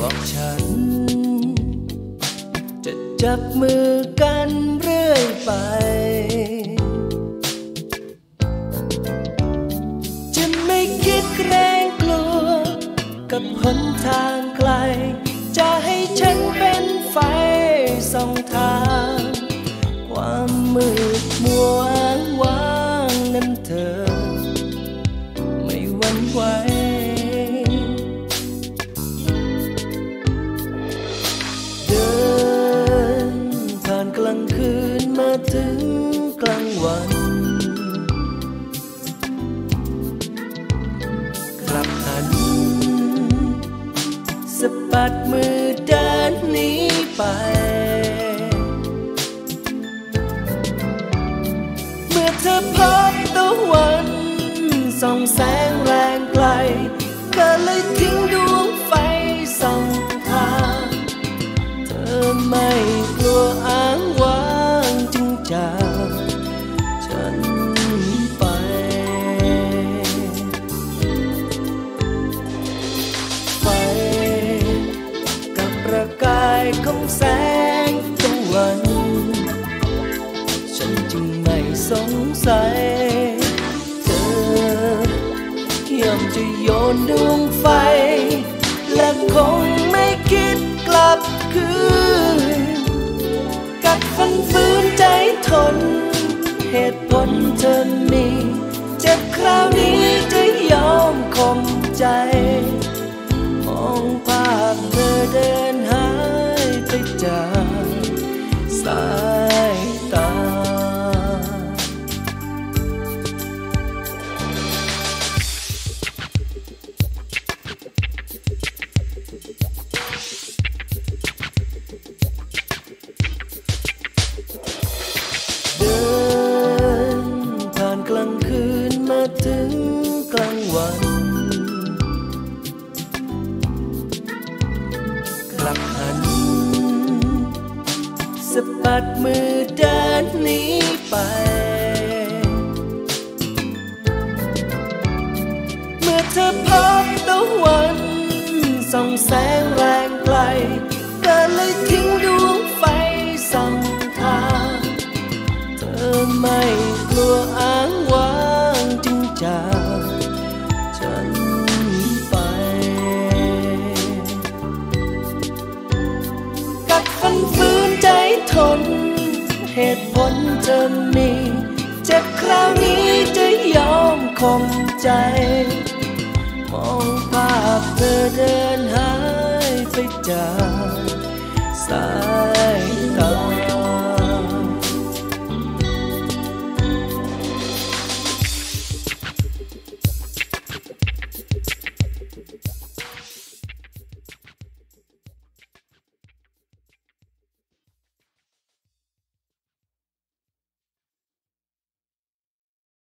บอกฉันจะจับมือกันเรื่อยไปจะไม่คิดเกรงกลัวกับหนทางไกลจะให้ฉันเป็นไฟส่องทางความมืดมัวอ้างว้างนั้นเธอไม่หวั่นไหวเดินผ่านกลางคืนมาถึงกลางวันกลับหันสะบัดมือเดินหนีไปเมื่อเธอพบตะวันส่องแสงแรงไกลก็เลยทิ้งดวงไฟส่องทางเธอไม่กลัวอ้างว้างจึงจากฉันไปไฟกับประกายของแสงตะวันฉันจึงไม่สงสัยเธอย่อมจะโยนดวงไฟและคงไม่คิดกลับคืนกัดฟันฝืนใจทนเหตุผลเธอมีเจ็บคราวนี้จะยอมข่มใจมองภาพเธอเดินหายไปจากสายตาเดินผ่านกลางคืนมาถึงกลางวันกลับหันสะบัดมือเดินหนีไปเมื่อเธอพบตะวันส่องแสงแรงไกลก็เลยทิ้งดวงไฟส่องทางเธอไม่กลัวอ้างว้างจึงจากฉันไปกัดฟันฝืนใจทนเหตุผลเธอมีเจ็บคราวนี้จะยอมข่มใจมองภาพเธอเดินหายไปจากสายตา